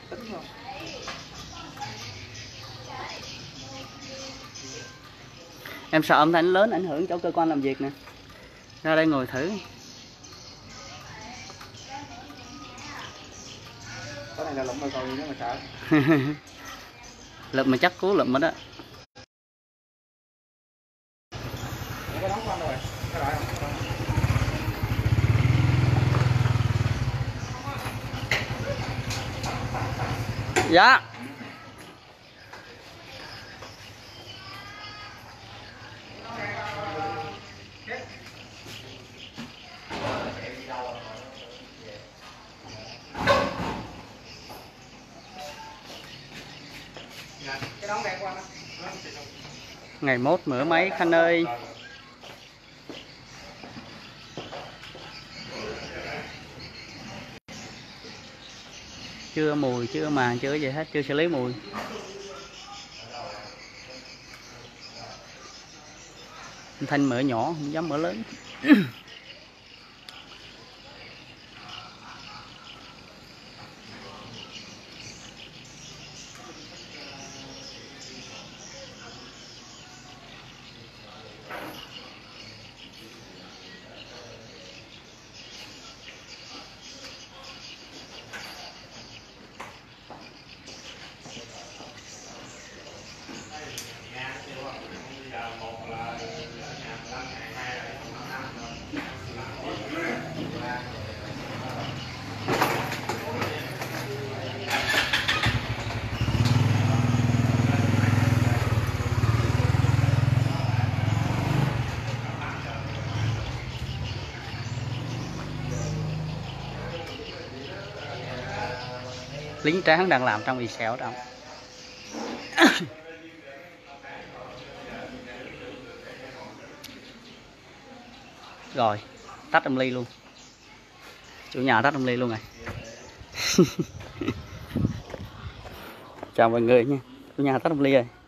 tính không? Em sợ âm thanh lớn ảnh hưởng chỗ cơ quan làm việc nè. Ra đây ngồi thử. Cái này là lụm rồi còn gì nữa mà sợ. Lụm mà chắc cứu lụm rồi đó. Cái đóng con rồi. Cái lại không? Dạ. Cái đóng đen qua đó. Ngày mốt mở máy Khanh ơi. Chưa mùi, chưa màng, chưa gì hết, chưa xử lý mùi. Thanh mở nhỏ, không dám mở lớn. Lính tráng đang làm trong Excel đó. Rồi, tắt âm ly luôn. Chủ nhà tắt âm ly luôn rồi. Chào mọi người nha. Chủ nhà tắt âm ly rồi.